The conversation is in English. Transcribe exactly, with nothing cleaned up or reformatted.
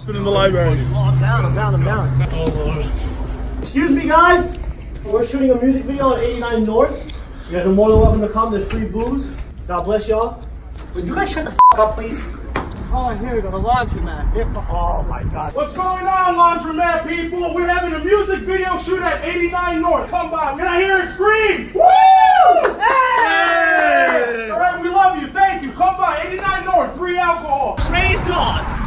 blasting in the library. Oh, I'm down, I'm down, I'm down. Oh, Lord. Excuse me, guys. We're shooting a music video at eighty-nine North. You guys are more than welcome to come. There's free booze. God bless y'all. Would you guys shut the f up, please? Oh, here we go, the laundromat. Here, Oh my God. What's going on, laundromat people? We're having a music video shoot at eighty-nine North. Come by. Can I hear a scream? Woo! Hey! Hey! All right, we love you. Thank you. Come by. eighty-nine North. Free alcohol. Praise God.